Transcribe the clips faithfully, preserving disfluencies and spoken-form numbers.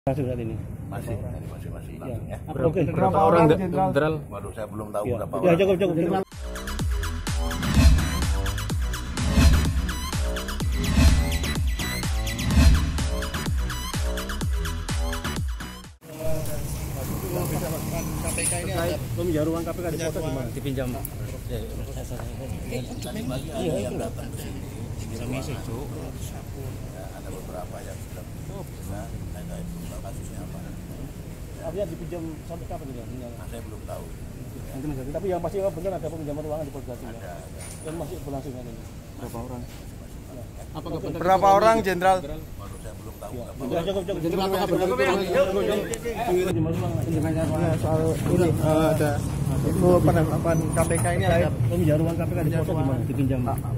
Langsung saat ini masih masih masih langsung ya. Oke. Okay. Berapa orang jenderal? Waduh, saya belum tahu Ya. berapa Ya, orang. cukup cukup. cukup. K P K ini ada peminjam ruang K P K di kota di mana? Dipinjam. Tadi pagi ada yang datang ke sini. Bisa ngisi, Cuk. Ya, ada beberapa yang sudah bisa. Saya nggak tahu kasusnya apa. Artinya dipinjam sampai kapan itu? Nah, saya belum tahu. Tapi yang pasti benar ada peminjaman ruangan di Polda Jatim. Ada, ada. Dan masih berlangsung kan ini. Berapa orang? Apakah benar? Berapa orang jenderal? Waduh, saya belum tahu berapa Ya, orang. cukup cukup. Jenderal apakah benar? Peminjaman ruangan. Ya, soal ini uh, ada itu penangkapan K P K ini ada Peminjam ruang K P K di kota di mana? Dipinjam.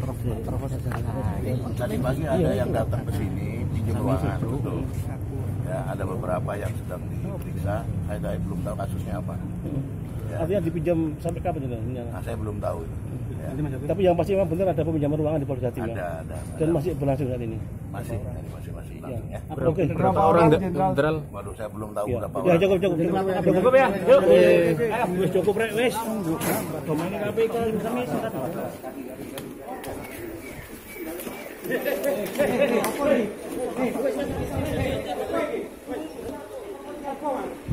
Tadi pagi ada yang datang ke sini pinjam ruangan. Betul. Ya, ada beberapa yang sedang diperiksa. Saya nggak belum tahu kasusnya apa. Ya. Artinya dipinjam sampai kapan itu? Nah, saya belum tahu. Ya. Tapi yang pasti memang benar ada peminjaman ruangan di Polda Jatim. Ada, ada. Dan masih berlangsung saat ini. Masih, masih masih langsung ya. Oke. berapa orang jenderal? Waduh, saya belum tahu Ya, berapa ya orang. cukup cukup. Cukup, cukup ya. Yuk. Wis cukup rek wis. Domain K P K kami sudah.